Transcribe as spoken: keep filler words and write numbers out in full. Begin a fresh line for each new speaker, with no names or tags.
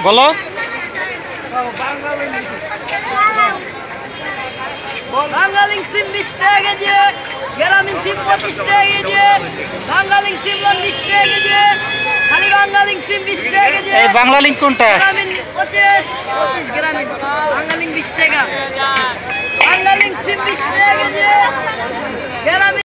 বলো
বাঙালি সিম বিশ টাকা কেজি, গ্রামীণ সিম পঁচিশ টাকা কেজি, বাঙালি সিম বিশ টাকা কেজি, খালি বাঙালি সিম বিশ টাকা কেজি।
এই বাংলা লিঙ্ক কোনটা?
গ্রামীণ পঁচিশ পঁচিশ গ্রামীণ বাঙালি বিশ টাকা, বাঙালি সিম বিশ টাকা কেজি, গ্রামীণ